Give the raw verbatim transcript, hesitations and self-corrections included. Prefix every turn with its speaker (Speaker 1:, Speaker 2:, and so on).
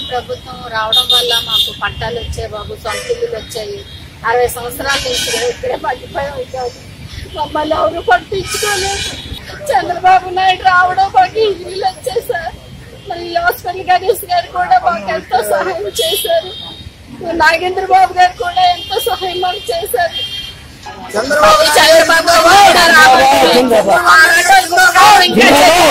Speaker 1: ప్రభుత్వం రావడం వల్ల మాకు పట్టాలు వచ్చాయి బాబు, సొంత ఇల్లులు వచ్చాయి. అరవై సంవత్సరాల నుంచి ఇక్కడే పట్టిపోయాం కాదు, మమ్మల్ని ఎవరు పట్టించుకోలేదు. చంద్రబాబు నాయుడు రావడం మాకు ఇల్లు వచ్చాయి సార్. మరి హాస్పిటల్ గణేష్ గారు కూడా మాకు ఎంతో సహాయం చేశారు. నాగేంద్ర బాబు గారు కూడా ఎంతో సహాయం మాకు చేశారు. చంద్రబాబు